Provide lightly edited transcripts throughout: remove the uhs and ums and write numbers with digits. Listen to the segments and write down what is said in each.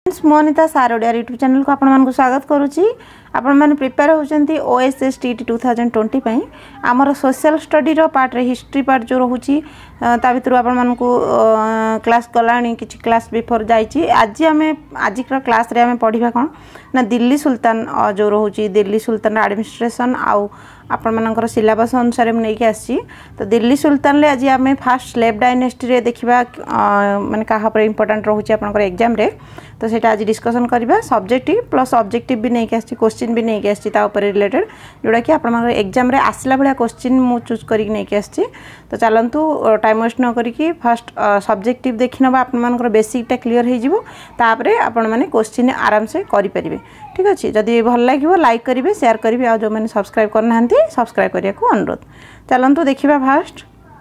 Monita सारोडिया YouTube channel को आपण स्वागत करुच्ची आपण मैंने प्रिपेयर होती OSS TET 2020 पे आमर सोशल स्टडी पार्ट रे हिस्ट्री पार्ट जो रोचे ता भर आपण क्लास गला कि क्लास बिफोर जाइए आज आम आज क्लास रे आम पढ़ा कौन ना दिल्ली सुल्तान जो रोचे दिल्ली सुल्तान एडमिनिस्ट्रेशन आउ आपण मानकर सिलेबस अनुसार मुझे आसी तो दिल्ली सुल्तान ले आज आम फास्ट स्लेव डायनेस्टी रे देखा माने कहा पर इंपोर्टेंट रोचे आपनकर एग्जाम रे तो सेटा आज डिस्कशन करबा सब्जेक्टिव प्लस ऑब्जेक्टिव भी नहीं आसी क्वेश्चन भी नहीं आसी ता ऊपर रिलेटेड जोड़ा कि आपनकर एग्जाम रे आसला भलिया क्वेश्चन मु चूज करी नहीं आसी तो चलंतु टाइम वेस्ट न करिकी फर्स्ट सब्जेक्टिव देखिनबा आपनकर बेसिकटा क्लियर हो जिवो तापरे आपण माने क्वेश्चन आराम से करि परिबे ठीक अच्छे जदि भल लगे लाइक करेंगे शेयर करेंगे आ जो मैंने सब्सक्राइब करना सब्सक्राइब करने को अनुरोध चलतु देखा फास्ट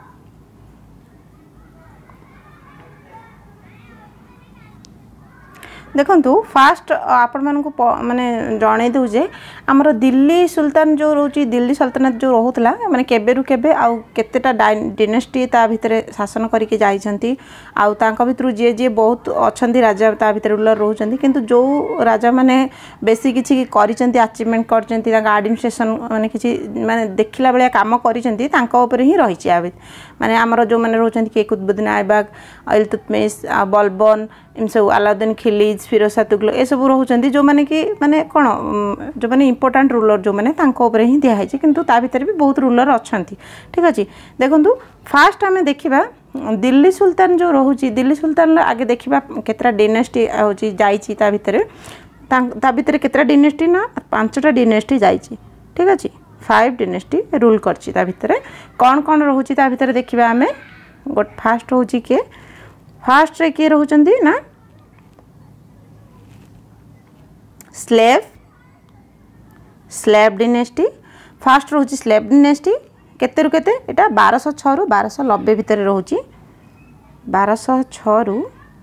देखु फास्ट आपण मानक माने जणे दूजे आमर दिल्ली सुल्तान जो रोची दिल्ली सल्तनत जो रोहुतला माने केबेरु केबे आउ केतेटा डायनेस्टी ता भितरे शासन करिके जाइछंती आउ तांका भितरु जे बहुत अछंती राजा ता भितरे रूलर रोचंती किंतु जो राजा माने बेसी किछि करिसंती अचीवमेंट करचंती तांका एडमिनिस्ट्रेशन माने किछि माने देखिला बेले काम करिसंती तांका ऊपर ही रहिछि आ माने आमर जो माने रोचंती के कुतुबुद्दीन ऐबक इल्तुतमिश बलबन इन सब अलाउद्दीन खिलजी फिरोज तुगलक ए सब रोचंती जो माने कि माने कोन जो माने इंपोर्टेंट रूलर जो माने तांको ऊपर ही दिया है किंतु ता भीतर भी बहुत रूलर अछंती ठीक अछि देखंतु फास्ट हमें देखिबा दिल्ली सुल्तान जो रोहुची दिल्ली सुल्तान आगे देखिबा केतरा डायनेस्टी होची जाईची ता भीतर केतरा डायनेस्टी ना 5टा डायनेस्टी जाईची ठीक अछि 5 डायनेस्टी रूल करची ता भीतर कोन कोन रोहुची ता भीतर देखिबा हमें गोट फास्ट होची के फास्ट रे के रोचंती ना स्लेव डायनेस्टी फास्ट रोची स्लेव डायनेस्टी केते रु केते एटा 1206 रु 1290 भितर रोची 1206 रु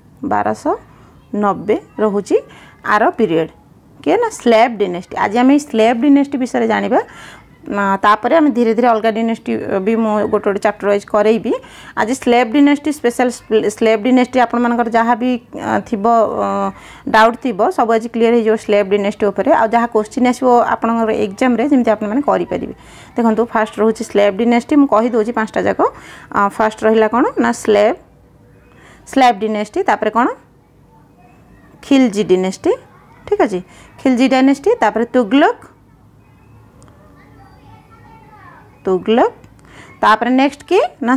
1290 रोची आरो पीरियड के ना स्लेव डायनेस्टी आज आम स्लेव डायनेस्टी विषय जानिबा तापर आम धीरे धीरे अलग डायनेस्टी भी मु गोटे गोटे चैप्टर वाइज करेबी आज slave dynasty special slave dynasty आपण मानकर जहाँ भी थिबो डाउट थिबो सब आज क्लियर हो स्लेव डायनेस्टी ऊपर आ जहाँ क्वेश्चन आसो आपनकर एग्जाम रे जेमति आपण माने करि परिबे देखंतु फास्ट रोची स्लेव डायनेस्टी मु कहि दोची 5टा जाक फास्ट रहिला कोन ना स्लेव डायनेस्टी तापर कोन खिलजी डायनेस्टी ठीक अछि खिलजी डायनेस्टी तापर तुगलक तापर नेक्स्ट के ना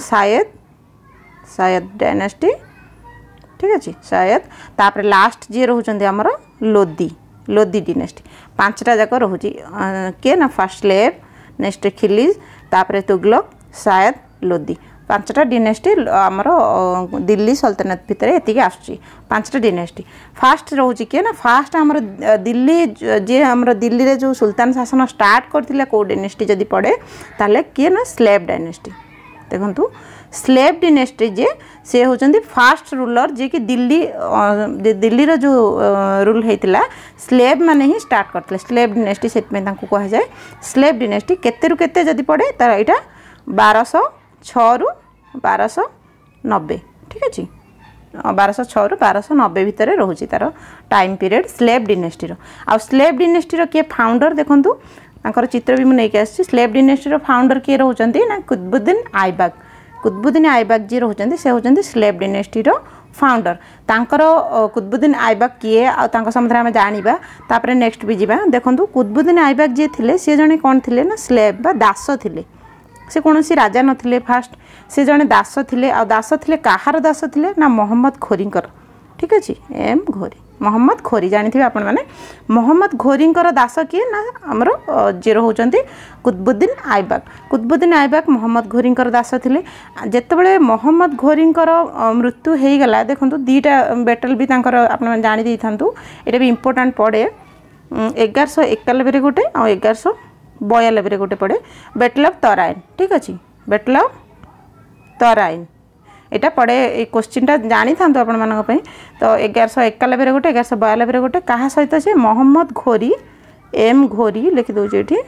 शायद डायनेस्टी ठीक अच्छे शायद तापर लास्ट जी रोचंती आमर लोदी डायनेस्टी 5टा जाक रोची के ना फर्स्ट स्लेव नेक्स्ट खिलजी तापर तुगलक शायद लोदी 5टा डायनेस्टी आमर दिल्ली सल्तनत भितर एतिके आसुची 5टा डायनेस्टी फास्ट रोची के ना फास्ट आमर दिल्ली जे आमर दिल्ली रे जो सुल्तान शासन स्टार्ट करथिला को डायनेस्टी जदि पड़े ताले के ना स्लेव डायनेस्टी देखंतु स्लेव डायनेस्टी जे से होचंदी फास्ट रूलर जे कि दिल्ली रो जो रूल हेतिला स्लेव माने ही स्टार्ट करथिले स्लेव डायनेस्टी सेट में तांको कहा जाय स्लेव डायनेस्टी केते रु केते जदि पड़े त एटा 1206 रु 1290 ठीक अछि 1206 रु 1290 भितर रोची तार टाइम पीरियड स्लेव डायनेस्टी रो आ स्लेव डायनेस्टी रो के फाउंडर देखंतु तांकर चित्र भी मु नै के आछि स्लेव डायनेस्टी रो फाउंडर के रहउचंती ना कुतुबुद्दीन ऐबक जी रहउचंती से होचंती स्लेव डायनेस्टी रो फाउंडर तांकर कुतुबुद्दीन ऐबक किए आ तांका संबंध में जानिबा तापर नेक्स्ट भी जिबा देखंतु कुतुबुद्दीन ऐबक जे थिले से जने कोन थिले ना स्लेव बा दास थिले से कौन सी राजा नथिले फास्ट से जने दास थिले आ दास थिले काहार दास थिले ना मोहम्मद खोरीकर ठीक अछि एम घोरी मोहम्मद खोरी जानिथिबे आपण माने मोहम्मद घोरीकर दास किए ना हमरो जीरो होचंती कुतुबुद्दीन ऐबक मोहम्मद घोरीकर दास थिले जेतेबेले मोहम्मद घोरीकर मृत्यु हेई गला देखंतु दीटा बैटल भी तांकर आपण जानि दैथांतु एटा भी इंपोर्टेंट पड़े 1191 रे गोटे आ 1192 रे गोटे पड़े बैटल ऑफ तराइन ठीक अछि बैटल ऑफ तराइन एटा पड़े ए क्वेश्चनटा जानी थांतो आपण मानक पई तो 1191 रे गोटे 1192 रे गोटे कहा सहित से मोहम्मद घोरी एम घोरी लिखि दो जेठी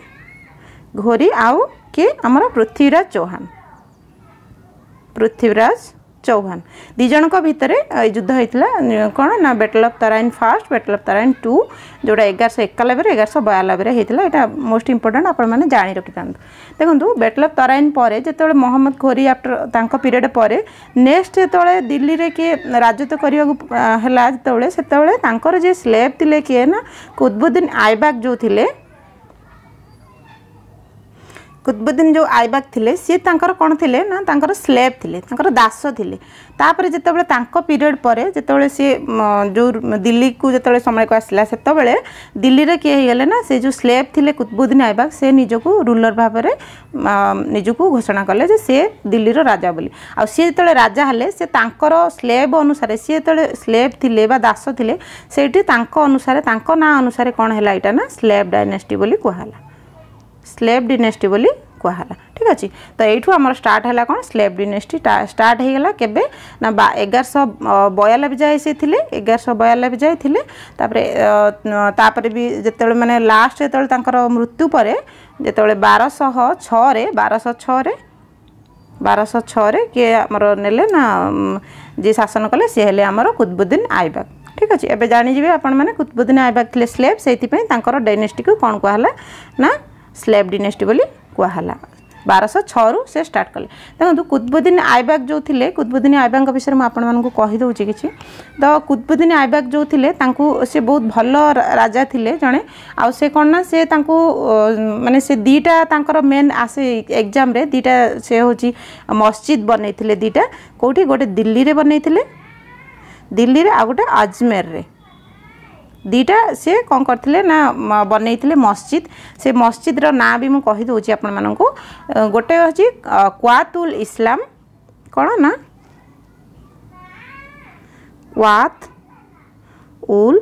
घोरी आउ के हमर पृथ्वीराज चौहान दी जन भितर युद्ध होता कौन ना battle of Tarain first battle of Tarain 2 जोटा 1191 1192 होता यहाँ मोस्ट इंपोर्टेंट आपण जाणी रखी था देखो बैटल ऑफ तराइन पर जो मोहम्मद घोरी आफ्टर पीरियड पर नेक्स्ट जो दिल्ली रे किए राजत्व करने जो जे स्लेव थिले किए ना कुतुबुद्दीन ऐबक जो थिले कुतुबुद्दीन जो ऐबक थिले सी तांकर कौन थिले ना तांकर स्लेव थिले तांकर दास थिले तापर जेतेबेले तांको पीरियड पर जेतेबेले सी जो दिल्ली को जेतेबेले समय को आसला सेतेबेले दिल्ली रे किए गले ना से जो स्लेव थिले कुतुबुद्दीन ऐबक से निजको रूलर भाव में निजको घोषणा कले जे से दिल्ली रो राजा बोली आ सी जेतेबेले राजा हले से तांकर स्लेव अनुसार सी जेतेबेले स्लेव थिले बा दास थिले सेठी तांको अनुसार तांको ना अनुसार कौन हैला इटा ना स्लेव डायनेस्टी बोली कहला स्लेव डिनेस्टी बोली कहला ठीक अच्छे तो यू आम स्टार्ट है कौन स्लेव डिनेस्टी स्टार्ट हो गला केबे ना 1192 जाए से थे 1192 जाए थे तापर भी जिते माने लास्ट जो मृत्यु पर जो 1206 रे किए आमर नेले ना जी शासन कले सी हेले आमर कुतुबुद्दीन ऐबक ठीक अच्छे एबे जानी जिवे आपण माने कुतुबुद्दीन ऐबक थे स्लेव से डायनेस्टी को कौन कहला ना स्लेव डिनेस्टी बोली कहला 1206 रु से स्टार्ट कले देखो कुतुबुद्दीन ऐबक जो थिले कुतुबुद्दीन ऐबक विषय में आपण मानकु कहि दउची किछि तो कुतुबुद्दीन ऐबक जो थिले तांकु से बहुत भल राजा थिले जणे आ से कोन ना से तांकु माने से दीटा तांकर मेन आसे एग्जाम रे दीटा से होची मस्जिद बनैथिले दीटा कोठी गोटे दिल्ली रे बनैथिले दिल्ली रे आ गोटे अजमेर रे दीटा से कौन करते ना बनई मस्जिद से मस्जिद रो ना भी मुझे कहीदे आपण मानक गोटे हूँ क्वातुल इस्लाम कौन ना क्वात उल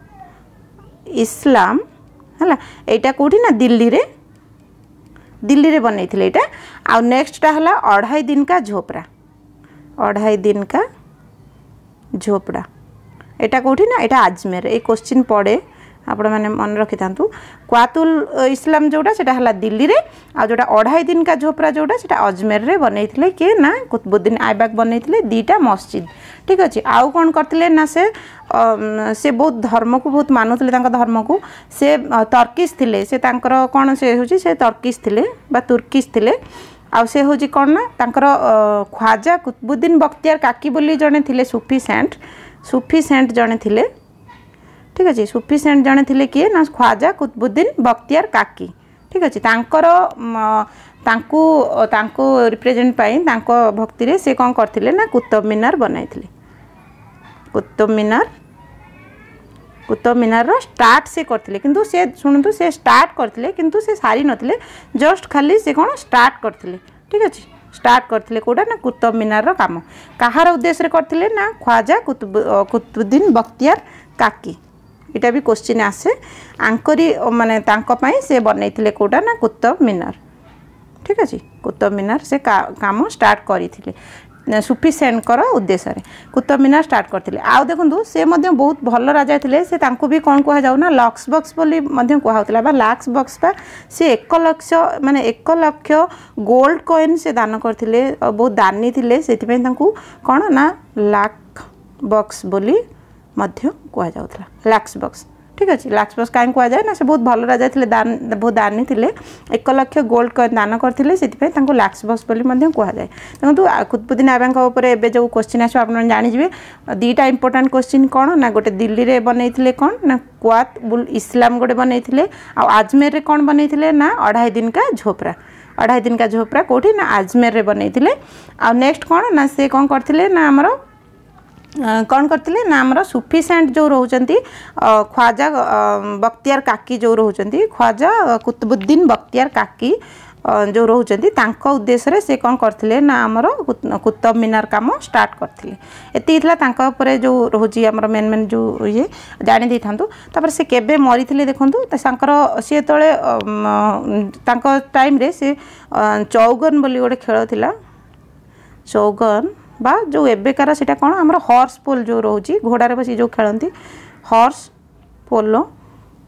इस्लाम है यहाँ कौटी ना दिल्ली रे बनई यहाँ आ नेक्स्ट है 2.5 दिन का झोपड़ा 2.5 दिन का झोपड़ा एटा कौटी ना एटा अजमेर ये क्वेश्चन पड़े आपण मैंने मन रखी था क्वातुल इस्लाम जोड़ा से दिल्ली रे आ जोटा 2.5 दिन का झोपड़ा जोड़ा से अजमेर रे बनई किए ना कुतुबुद्दीन ऐबक बनई दीटा मस्जिद ठीक अच्छे आउ कौन करते ना से बहुत धर्म को बहुत मानुले धर्म को से तर्किश थिले से तांकर कौन से हूँ से तर्किश थिले बा तुर्किश थिले आ से हूँ कौन ना तांकर ख्वाजा कुतुबुद्दीन बख्तियार काकी बोली जड़े थिले सूफी सेंट जड़े थिले ठीक अच्छे सूफी सेंट जड़े थिले किए ना ख्वाजा कुतुबुद्दीन बख्तियार काकी ठीक अच्छे तांको रिप्रेजेंट पाई तांको भक्ति रे से कौन करथिले ना कुतुब मीनार बनाइथिले कुतुब मीनार रो स्टार्ट से करथिले किंतु से सुनतु से स्टार्ट करथिले किंतु से सारी नथिले जस्ट खाली से कौन स्टार्ट करथिले ठीक अच्छे स्टार्ट करथिले कोडा ना कुतुब मीनार रो काम कहार उद्देश्य रे करथिले ना ख्वाजा कुतुबुद्दीन बख्तियार काकी इटा भी क्वेश्चन आसे आंकरी माने तांको पई से बनैथिले कोडा ना कुतुब मीनार ठीक अच्छे कुतुब मीनार से काम स्टार्ट करिथिले सूफी सेनकर उद्देश्य रे कुतुब मीनार स्टार्ट करथिले आ देखंतु से मध्य बहुत भल राजा थिले से तांको भी कोन कहा जाउ ना लक्स बॉक्स बोली मध्य कहा होतला बा लाक्स बॉक्स बा से 1 लाख माने 1 लाख गोल्ड कॉइन से दान करथिले बहुत दानी थिले सेति पई तांको कोन ना लाख बॉक्स बोली मध्य कहा जाउतला लाक्स बॉक्स ठीक अच्छे लाक्स बॉक्स कहीं कह जाए ना से बहुत भल राजा थे बहुत दानी थे 1 लाख गोल्ड कॉइन दान करते से लाक्स बॉक्स बोली कह जाए देखो कुतुबुद्दीन ऐबक उपर एवं जो क्वेश्चन आस जानिजे दीटा इंपोर्टेंट क्वेश्चन कौन ना गोटे दिल्ली रे बनई कौन ना क्वात उल इस्लाम गोटे बनई अजमेर रे कौन बनई ना 2.5 दिन का झोपड़ा 2.5 दिन का झोपड़ा कौटी ना अजमेर रे बनई आ नेक्स्ट कौन ना से कौन करते ना आमर कौन करते ना आमर सूफी सेंट जो रोचंती ख्वाजा बख्तियार काकी जो रोचंती ख्वाजा कुतुबुद्दीन बख्तियार काकी जो रोचंती तांको उद्देश्य रे से कौन करते ना आमर कुतुब मीनार काम स्टार्ट करते एतिला तांको ऊपर जो रोची आमर मेन जो ये जानी दे थांतु तापर से केबे मरी थिले देखंतु तांकर से तळे तांको टाइम रे से चौगन बोली गोटे खेल थिला चौगन बा जो एबेकार सीटा कौन आमर हॉर्स पोल जो रोची घोड़ार बसी जो खेलती हॉर्स पोलो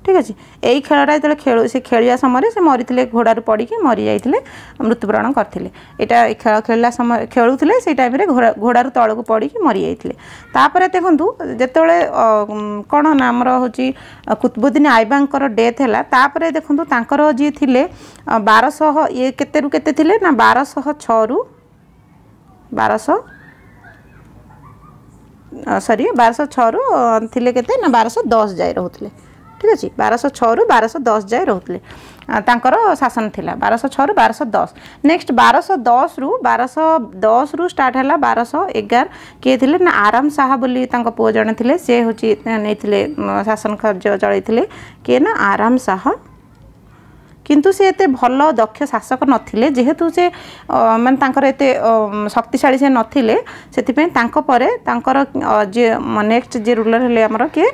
ठीक अच्छे यही खेलटा जो खेल से खेलिया समय से मरी घोड़ार पड़ी मरी जाते मृत्युवरण करते यहाँ खेल खेलला समय खेलुले से टाइम घोड़ार तल को पड़ी मरी जाते देखूँ जिते कौन ना आमर हूँ कुतुबुद्दीन आइबांकर डेथ है तापर देखूँ तांकर जी थे 1200 ये केते केते थे ना 1206 रु 1206 रु थे केते ना 1210 जाए रोते ठीक अच्छे 1206 रु 1210 जाए रोते शासन थिला 1206 रु 1210 नेक्स्ट 1210 रु 1210 रु स्टार्ट है 1211 किए थे ना आराम शाह बोली पुओ जड़े थे सी हूँ नहीं शासन कार्य चलते किए ना आराम शाह किंतु से एते भल दक्ष शासक नथिले जेहेतु से माने तांकर एते शक्तिशाली से नथिले सेति परे तांकर जे नेक्स्ट जे रूलर हेले हमर के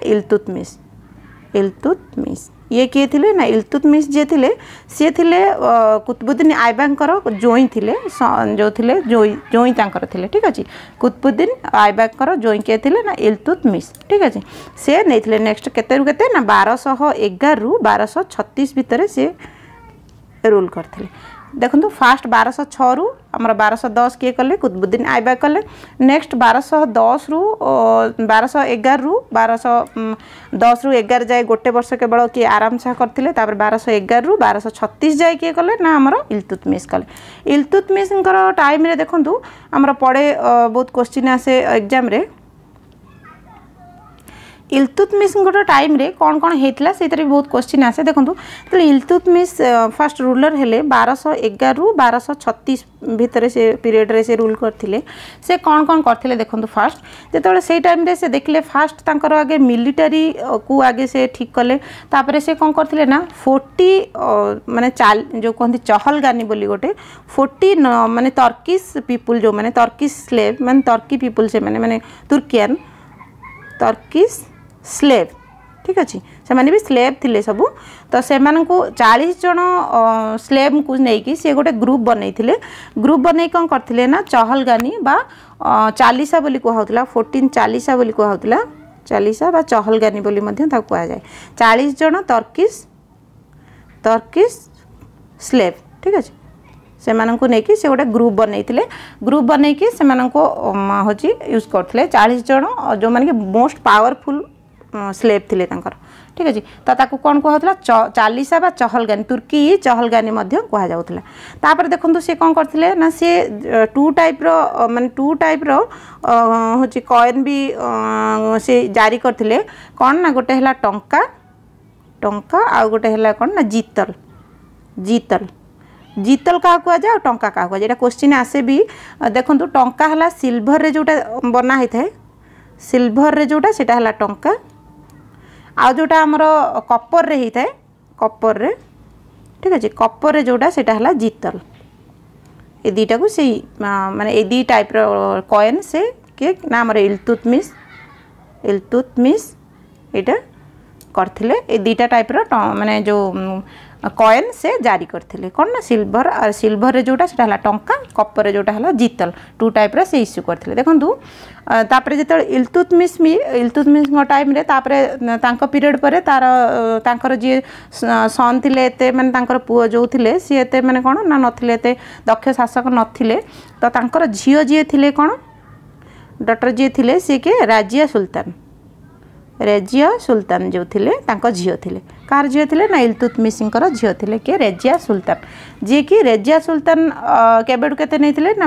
इल्तुतमिश ये किए थे ना इल्तुतमिश जे थिले सी थिले कुतुबुद्दीन आइबांकर जोई थिले जो थिले जोई तांकर थिले ठीक अच्छे कुतुबुद्दीन आइबांकर जोई किए थे ना इल्तुतमिश ठीक अच्छे से नहीं थिले नेक्स्ट केते केते ना 1211 रु 1236 भितर से रूल करते देखो फास्ट 1206 रु आमर 1210 किए कले कुतुबुद्दीन आइबाक कले नेक्स्ट 1210 रु 1211 रु 1210 रु 11 जाए गोटे वर्ष केवल किए आराम शाह करते 1211 रु 1236 जाए किए कले ना आमर इल्तुतमिश कले इल्तुतमिश टाइम रे देखो आमर पड़े बहुत क्वेश्चन आसे एग्जाम रे इल्तुतमिश टाइम रे कौन कौन होता से बहुत क्वेश्चन आसे देखो तो इल्तुतमिश फास्ट रूलर हेले 1211 रु 1236 भितर से पीरियड रे से रूल करथिले से कौन कौन करथिले देखो फास्ट जो से टाइम रे से देखले फास्ट तांकर आगे मिलिटारी को आगे से ठीक कले तापरे से कौन करथिले ना 40 माने जो कहते चहलगानी बोली गोटे 40 माने तर्किश पीपुल जो माने तर्किश स्लेव माने तर्की पीपुल से माने तुर्कियन तर्किश स्लेव ठीक अच्छे से माने भी स्लेव थिले सबू तो से 40 जन स्लेव को लेकिन सी गोटे ग्रुप बनई ग्रुप बनई कौन करथिले ना चहलगानी बा चालीसा बोली कहउतला 14 चालीसा बोली कहउतला चालीसा बा चहलगानी बोली मध्य ता कहा जाए 40 जन तर्किश स्लेव ठीक अच्छे से माननको नेकी से गोटे ग्रुप बनई से मानको होची यूज करथिले 40 जन जो माने कि मोस्ट पावरफुल स्लेव थिले तांकर ठीक अच्छे तो ताकू कौन कहला चालीसा बा चहलगानी तुर्की चहलगानी मध्य कह जाउतला तापर देखंतु से कौन करथिले ना से टू टाइप रो होची कॉइन भी से जारी करथिले कौन ना गोटे हला टंका आ गोटे हला कौन ना जीतल क्या कह जाए टंका क्या कह जाए क्वेश्चन आसे भी देखो टंका है सिल्भर रे जोटा बना होता है सिल्भर रे जोटा सेटा है टंका आ जोटा आमर कपर रे होता है कपर रे ठीक अच्छे कपर रे जोटा सेटा है जीतल ए दीटा को से माने ए दी टाइप रो कॉइन से के ना आमर इल्तुतमिश एटा करथिले ए दीटा टाइप रो माने जो कॉइन से जारी करथिले कौन ना सिल्भर रे जोटा सेटा हला टंका कपर रे जोटा हला जीतल टू टाइप रे से इश्यू करथिले देखंतु तापरे जेते इल्तुतमिश टाइम रे तापरे तांको पीरियड परे तार तांकर जे सन थिले एते माने तांकर पुओ जो थिले सी एते माने कोन ना नथिले एते दक्ष शासक नथिले तो तांकर झियो जे थिले कोन डॉक्टर जे थिले सी के रेजिया सुल्तान जो थिले तांको झियो थिले कार झियो थिले ना इल्तुतमिशंकर झियो थिले के रेजिया सुल्तान जे कि रेजिया सुल्तान केबेडु केते नै थिले ना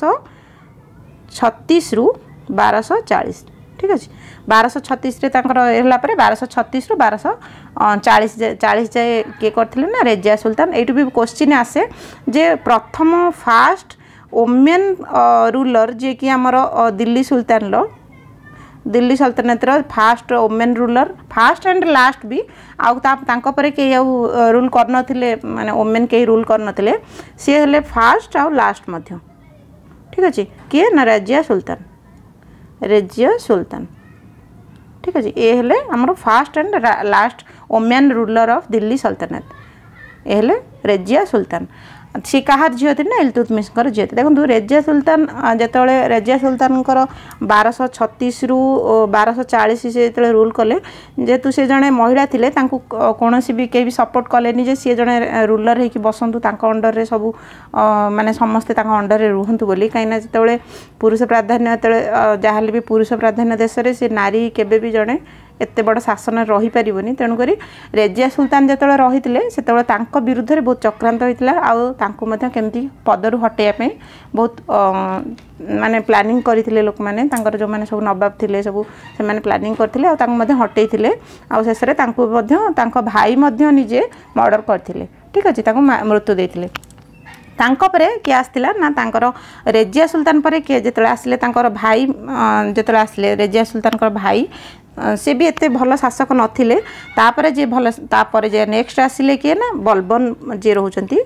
1236 रु 1240 ठीक अछि 1236 रे तांकर होला परे 1236 रु 1240 जाए के करथिले ना रेजिया सुल्तान एटु भी क्वेश्चन आसे जे प्रथम फास्ट ओमेन रूलर जे कि हमर Delhi Sultanate first woman ruler first and last भी आउ परे के रूल करनथिले माने ओमेन के रूल करनथिले सी हेले फास्ट आउ लास्ट मध्य ठीक अच्छे किए ना रेजिया सुल्तान ठीक अच्छे ये हेले हमर first and last woman ruler of Delhi Sultanate ये हेले रेजिया सुल्तान सी कहार झील थी ना इल्तुतमिश झील थी। देखो रेजिया सुल्तान जिते रेजिया सुल्तान 1236 रु 1240 से जो रूल कले जेहेतु से जड़े महिला थे कौन भी कहीं भी सपोर्ट कले जे सी जड़े रूलर होगी बसतु अंडर रे सब माने समस्ते अंडर रे रुहतु बोली कहीं जो पुरुष प्राधान्य जहाँ भी पुरुष प्राधान्य देश में से नारी केबे भी जड़े एत बड़ शासन रही पारिबनी। तेणुक रेजिया सुल्तान जो रही से विरुद्ध में बहुत चक्रांत होता है केमती पदरू हटेया बहुत माने प्लानिंग करते लोक मैंने जो मैंने सब नवाब थे सब से प्लानिंग करते हटे शेष में भाई निजे मर्डर करते। ठीक अच्छे मृत्यु देते तांकरे किए आसला ना तांकर रेजिया सुल्तान पर किए जो आसिले भाई जो आसिले रेजिया सुल्तान भाई से भी एते भल शासक नथिले तापरे जे भल तापरे जे नेक्स्ट आसिले किए ना बलबन जे रहउचंती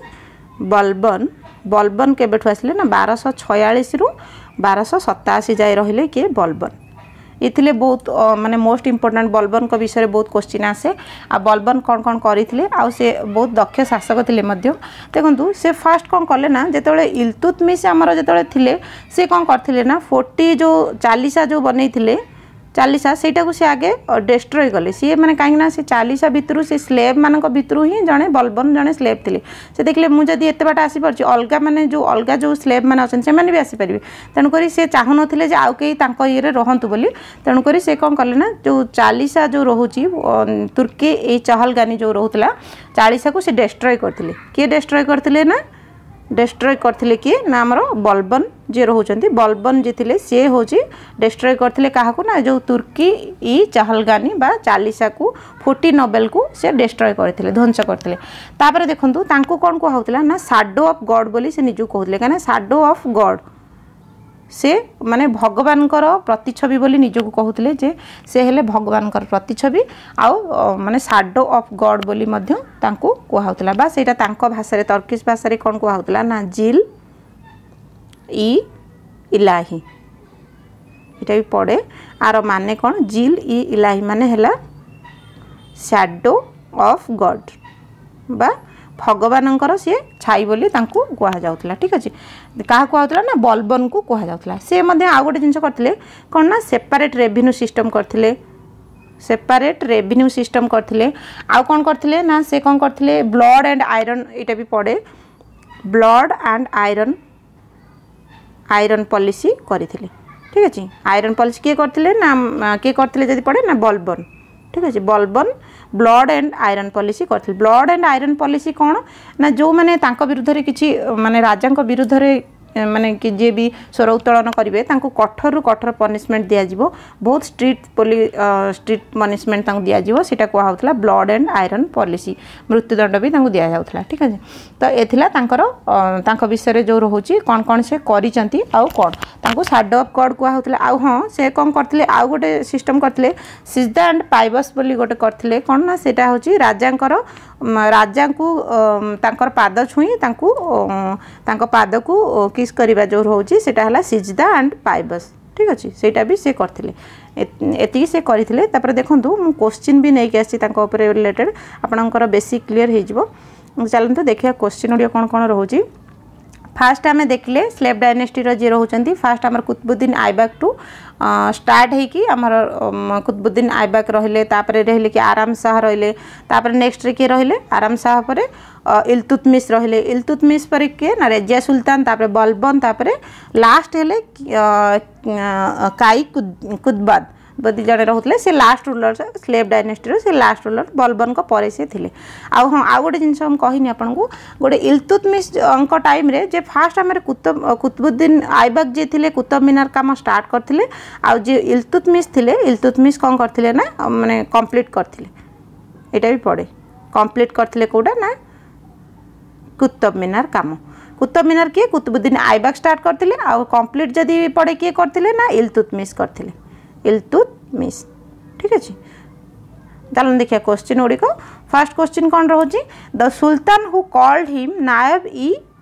बलबन केबेठु आसिले ना 1246 रु 1287 जाए रहिले किए बलबन। इथिले बहुत माने मोस्ट इम्पोर्टेंट बलबन को विषय बहुत क्वेश्चन आसे आ बलबन कौन कौन करथिले आ से बहुत दक्ष शासक थिले मध्य। देखंतु से फास्ट कौन कले ना जेतले इल्तुतमिश हमर जेतले थिले से कौन करथिले ना 40 जो 40 जो बनैथिले 40 सेटा को से आगे डिस्ट्रॉय कले सी मैंने कहीं से 40 भितर से स्लेव मान भितर ही जड़े बलबन जड़े स्लेव थे से देखले मुझे एत बाट आसीपार अलग मैंने जो अलग जो स्लेव मैंने अच्छे से भी आसीपारे तेणुक से चाहून जे आउ कहीं ये रहतु बोली तेणुक से कौन कले ना जो 40 जो रोचे तुर्की ये चहलगानी जो रोला 40 को से डिस्ट्रॉय करते किए डिस्ट्रॉय करते ना डिस्ट्रॉय करथिले किए ना आमर बलबन जे रहउचंती बलबन जे थिले से होची डिस्ट्रॉय करथिले काहा को ना जो तुर्की ई चहलगानी बा 40 को 40 नोबेल को से डिस्ट्रॉय करथिले ध्वंस करथिले। तापर देखंतु तांको कोन को होउतला ना शैडो ऑफ गॉड बोली से निजु कहथिले काना शैडो ऑफ गॉड से माने भगवान प्रतिछवि बोली निजको कहते जे से हेले भगवान प्रतिछवि आउ माने शैडो ऑफ गॉड बोली मध्य तांको कहउतला बा सेटा तांको भाषा रे तर्किश भाषा रे कोन कहउतला ना जिल ई इलाही एटा भी पड़े आर माने कोन जिल ई इलाही माने हेला शैडो ऑफ गॉड बा भगवानंकर सी छाई बोली तांको कहा जाउतला। ठीक अच्छे क्या कहला ना बलबन को कहा जाउतला। से मध्य आउ गोटे जिनस करथिले कोन ना सेपरेट रेवेन्यू सिस्टम करथिले सेपरेट रेवेन्यू सिस्टम करथिले आउ कोन करथिले ना से कोन करथिले ब्लड एंड आयरन एटा भी पड़े ब्लड एंड आयरन पॉलिसी करथिले। ठीक अच्छे आयरन पॉलिसी किए करथिले ना किए करथिले जदि पड़े ना बलबन। ठीक अच्छे Balban blood and iron policy करथिले। ब्लड एंड आयरन पॉलिसी कौन ना जो मैंने तांको विरुद्ध रे किछि माने राजा विरुद्ध रे माने कि जे भी स्वर उत्तोलन करेंगे कठोर रु कठोर पनिशमेंट दिज्व बहुत स्ट्रिक्ट पनिशमेंट दिज्व सीटा कहला ब्लड एंड आयरन पॉलिसी मृत्युदंड भी दि जाऊला। ठीक है तो ये विषय जो रोचे कौन कौन से करिसेंती आउ कौन शैडो ऑफ गॉड कहला आउ हाँ से कौन करते आउ गोटे सिस्टम करते सिजदा एंड पाइबस बोली गोटे करते कौन ना सेटा होची राजा को पाद छुई पाद को किस करवा जो रोचे सेटा हला सिजदा एंड पाइबस। ठीक अच्छे सेटा भी से करथिले एति से करथिले। तापर देखंतु मु क्वेश्चन भी नहीं आसी तांको ऊपर रिलेटेड आपनकर बेसिक क्लियर हो जिवो। चलंतु देखिया क्वेश्चन ओडियो कोन कोन रोची। फास्ट आम देखले स्लेव डायनेस्टी जी रोचंती फास्ट आमर कुतुबुद्दीन ऐबक टू स्टार्ट होगी आमर कुतुबुद्दीन ऐबक रहिले तापरे रहिले कि आराम शाह रहिले तापरे नेक्स्ट रे के रहिले आराम शाह परे इल्तुतमिश रहिले इल्तुतमिश पर के ना रेजिया सुल्तान तापरे बलबन तापरे लास्ट हेले काई कुतुबाद बदी जड़े रोते से लास्ट रूलर स्लेव डायनेस्टी से लास्ट रूलर बलबन को परे से थिले। आउ हाँ आउ गोटे जिनस हम कहनी आपन को गोटे इल्तुतमिश टाइम रे जे फास्ट आम कुतुबुद्दीन ऐबक जे थिले कुतुब मीनार काम स्टार्ट करथिले आउ जे इल्तुतमिश थिले इल्तुतमिश कौन करथिले ना माने कंप्लीट करथिले एटा भी पड़े कंप्लीट करथिले कोडा ना कुतुब मीनार काम कुतुब मीनार किए कुतुबुद्दीन ऐबक स्टार्ट करथिले आउ कंप्लीट जदी पड़े किए करथिले ना इल्तुतमिश करथिले इल्तुतमिश। ठीक अच्छे चलो देखिए क्वेश्चन गुड़िक फास्ट क्वेश्चन कौन रोचे the sultan who called him Naib i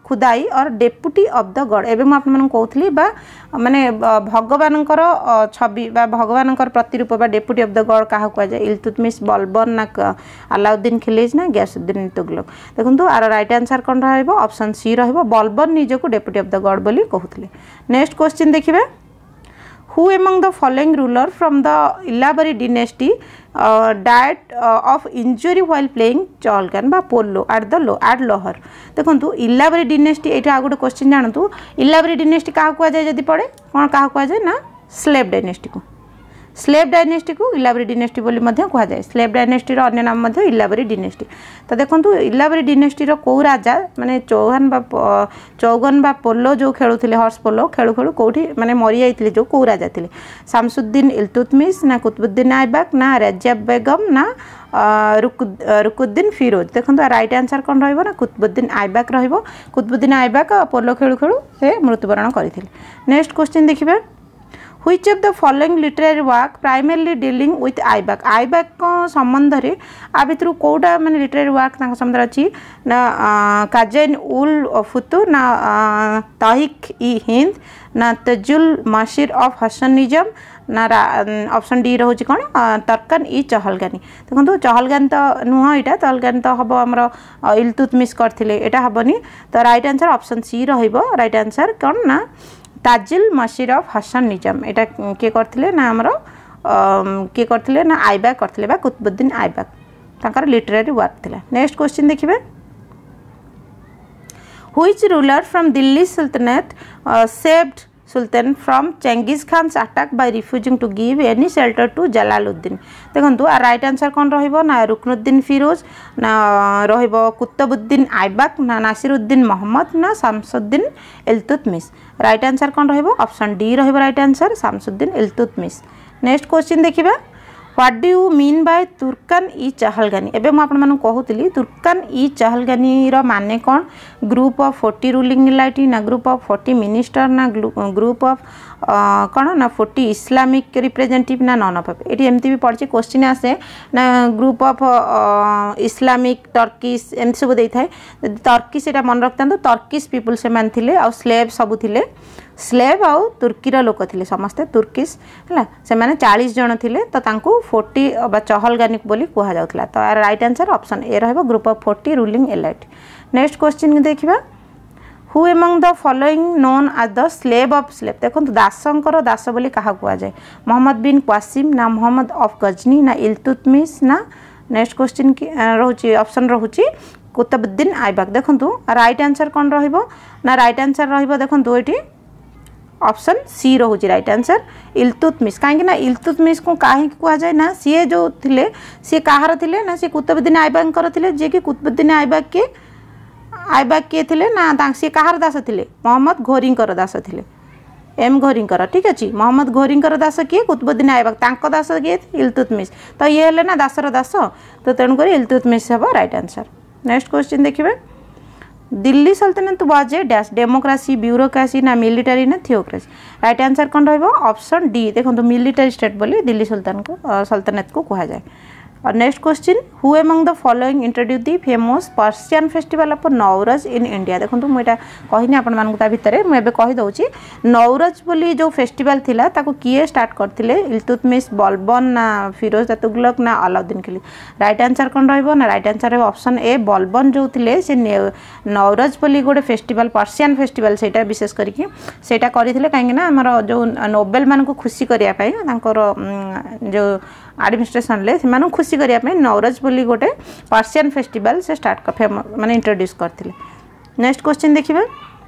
खुदाई और डेपुटी ऑफ द गॉड एबे मु आपन कहूली बा माने भगवानकर छवि बा भगवानकर प्रतिरूप बा डेपुटी ऑफ द गॉड कहा कुआ जाय इल्तुतमिश बलबन ना अलाउद्दीन खिलजी ना गयासुद्दीन तुगलक देखंतु आर राइट आंसर कोन रहइबो ऑप्शन सी रहइबो बलबन निजको डेपुटी ऑफ द गॉड बोली कहूले। नेक्स्ट क्वेश्चन देखिबे Who among the following ruler from the Illabari dynasty died of injury while playing chaugan बा पोलो at लोहर देखो इलाबरी डिनेस्टी ये आ गोटे क्वेश्चन जानतु इलाबरी डिनेस्टी क्या कह जाए जदि पड़े कौन क्या कह जाए ना स्लेव डायनेस्टी को इलाबरी डिनेस्टी बोली कह जाए स्लेव डायनेस्टी अन्य नाम इलाबरी डिनेस्टी। तो देखो इलाबरी डिनेस्टी कौ राजा माने चौगन बा पोलो जो खेलुले हॉर्स पोलो खेलु खेलु कौटी माने मरी जाइए जो कौ राजा थे शामसुद्दीन इल्तुतमिश ना कुतुबुद्दीन ऐबक ना रजिया बेगम ना रुकुद्दीन फिरोज देखो राइट आंसर कौन रहिबो ना कुतुबुद्दीन ऐबक रहिबो कुतुबुद्दीन ऐबक पोलो खेलु खेलु से मृत्युवरण करथिले। नेक्स्ट क्वेश्चन देखिबे Which of the following literary work primarily dealing with Aibak को संबंध रे आ भितर कोटा माने लिटरेरी वर्क तांको संबंध अछि ना काजेन उल फुतु ना ताहिक ई हिंद ना तजुल माशिर ऑफ हसन निजम ना ऑप्शन डी रहउछि कोन तर्कन ई चहलगानी देखो चहलगान तो नुह इटा चहलगान तो हबो हमरो इल्तुतमिश करथिले एटा हबनी तो राइट आंसर ऑप्शन सी रहइबो राइट आंसर कोन ना ताजुल मशीर ऑफ हसन निजम एटा के करथिले ना हमरो के करथिले ना ऐबक करथिले बा कुतुबुद्दीन ऐबक तांकर लिटरेरी वर्क थिला। नेक्स्ट क्वेश्चन देखिबे which ruler from Delhi sultanate saved sultan from Chengiz Khan's attack by refusing to give any shelter to Jalaluddin देखो आ राइट आंसर कौन रहिबो ना रुकनुद्दीन फिरोज ना रहिबो कुतुबुद्दीन ऐबक ना नासिरुद्दीन मोहम्मद ना शामसुद्दीन इल्तुतमिश राइट आंसर कौन रहिबो ऑप्शन डी रहिबो right answer Shamsuddin Iltutmish. Next question देखिबा what do you mean by Turkan i Chahalgani एबे मु आपन मानु कहूतली तुर्कान ई चहलगानी रो माने कोन ग्रुप ऑफ 40 रूलिंग एलाइटी ना ग्रुप ऑफ 40 मिनिस्टर ना ग्रुप ऑफ कौन ना 40 इस्लामिक रिप्रेजेंटेटिव ना नॉन ऑफ एटी एमती भी पड़ची क्वेश्चन आसे ना ग्रुप ऑफ इस्लामिक टर्किश एम सब देई थाए टर्किश एटा मन रखतांतो टर्किश पीपल से मान थिले आ स्लेव सब थिले स्लेव आउ तुर्की रो लोक थिले समस्त तुर्किश हला से माने 40 जण थिले तो तांको 40 बा चहलगानी बोली कहा जाउतला तो राइट आंसर ऑप्शन ए रहबो group of 40 ruling elite. Next question देखिबा who among the following known as the slave of slave देखो दासंकर दास बोली कहा कुआ जाए मोहम्मद बिन क्वासिम ना मोहम्मद ऑफ गजनी ना इल्तुतमिश ना नेक्स्ट क्वेश्चन की रहउची ऑप्शन रहउची कुतुबुद्दीन ऐबक देखो राइट आंसर कौन रहिबो ना राइट आंसर रहिबो देखो एटी ऑप्शन सी रोचे राइट आंसर इल्तुतमिश कहीं ना इल्तुतमिश को कहीं कह जाए ना सी जो थिले सी कहार थिले ना सी कुतुबुद्दीन ऐबक थिले जे कि कुतुबुद्दीन ऐबक के थिले ना सी कहार दास थिले मोहम्मद घोरींकर दास थिले एम घोरींकर ठीक अच्छे मोहम्मद घोरींकर दास किए कुतुबुद्दीन ऐबक तांको दास किए इल्तुतमिश तो ये हेले ना दासर दास तो तेणुक इल्तुतमिश हम राइट आंसर। नेक्स्ट क्वेश्चन देखिए दिल्ली सल्तनत was a dash democracy bureaucracy ना मिलिटरी ना थियोक्रेसी राइट आंसर कौन रहिबो ऑप्शन डी देखो मिलिटरी स्टेट बोली दिल्ली सल्तनत को कहा जाए। और next question who among the following introduce the famous Persian festival of Nowruz in India देखो मुझे कहनी आपण भितर मुझे कही दौची नवरोज बोली जो फेस्टिवल थिला ताको किए स्टार्ट करथिले इल्तुतमिश बलबन ना फिरोज तुगलक ना अलाउद्दीन खिलजी राइट आंसर कौन रहिबो ना राइट आंसर है ऑप्शन ए बलबन जो थिले से नवरोज बोली गोटे फेस्टिवल पर्सियन फेस्टिवल सेटा विशेष करके सेटा करथिले काहे ना हमर जो नोबेल मान को खुशी करिया पई तांकर जो एडमिनिस्ट्रेशन ले से खुशी करिया नवरोज बोली गोटे पर्सियन फेस्टिवल से स्टार्ट माने इंट्रोड्यूस करथिले। नेक्स्ट क्वेश्चन देखिबा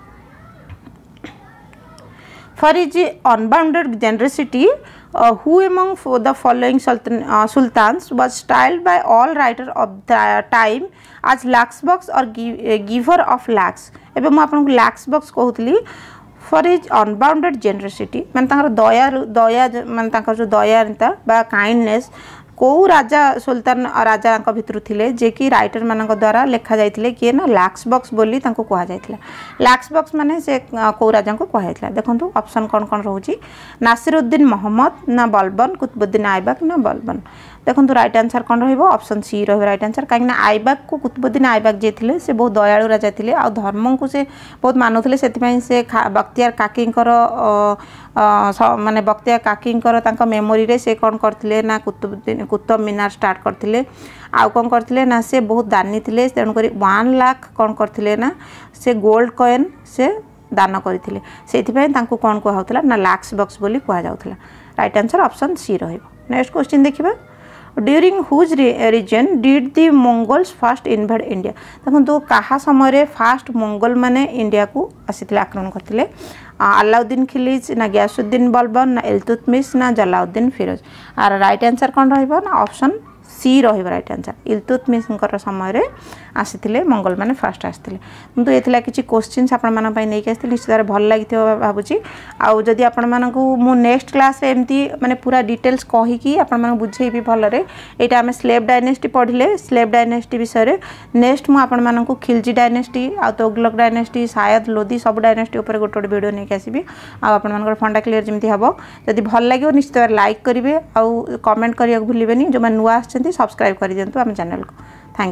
for his unbounded generosity who among the following sultans was styled by all writer of the time as lax box or giver of lax एबे मु आपन को lax box कहउतली for his unbounded generosity माने तांकर दया माने तांकर जो दयाता बा काइंडनेस को राजा सुल्तान राजा भितर थिले जे कि राइटर मान द्वारा लिखा जाइथिले किए ना लाक्स बॉक्स बोली तांको कहा जाइथिला लाक्स बॉक्स माने से को राजा को कहा जाइथिला देखंतु ऑप्शन कोन कोन रहउची नासिरुद्दीन मोहम्मद ना बलबन कुतुबुद्दीन ऐबक ना बलबन देखो राइट आंसर कौन रहिबो ऑप्शन सी रहिबो राइट आंसर कहीं आईबाक को कुतुबुद्दीन आईबाक जे थिले से बहुत दयालु राजा थिले आ धर्म को से बहुत मानुथिले सेति से बख्तियार काकींकर माने बख्तियार काकींकर तांका मेमोरी रे से कौन करथिले ना कुतुब मीनार स्टार्ट करथिले आउ कौन करथिले ना से बहुत दानी थिले तेणु करी 1 लाख कौन करथिले ना से गोल्ड कॉइन से दान करथिले सेति तांको कौन कहा होतला ना लाक्स बॉक्स बोली कहा जाउतला राइट आंसर ऑप्शन सी रहिबो नेक्स्ट क्वेश्चन देखिबा during whose reign did the Mongols first invade India देखो कहा समय फास्ट मंगोल माने इंडिया को आसीथिले आक्रमण करथिले अलाउद्दीन खिलजी ना गयासुद्दीन बलबन ना इल्तुतमिश ना जलाउद्दीन फिरोज आर राइट आंसर कौन रहिबो ना ऑप्शन सी रहिबो राइट आंसर इल्तुतमिशଙ୍କର ସମୟରେ ଆସିଥିଲେ मंगोल माने फास्ट आसिथिले किंतु एथिला किछि क्वेश्चंस आपण मानन पय नै के आसिथिले निश्चित भल लागिथिबो भाबुची आउ जदि आपण मानकू मु नेक्स्ट क्लास रे एम्ति माने पूरा डिटेल्स कहि कि आपण मानन बुझेइबी भल रे एटा हमें स्लेव डायनेस्टी पढिले स्लेव डायनेस्टी विषय रे नेक्स्ट मु आपण मानकू खिलजी डायनेस्टी आ तुगलक डायनेस्टी शायद लोदी सब डायनेस्टी ऊपर गोटे बिडियो नै के आसीबी आ आपण मानकर फंडा क्लियर जेमति हबो जदि भल लागियो निश्चित लाइक करिवे आ कमेंट करिया भूलिबेनी जो मान नुवा आछंती सब्सक्राइब करि देंतु हम चैनल को।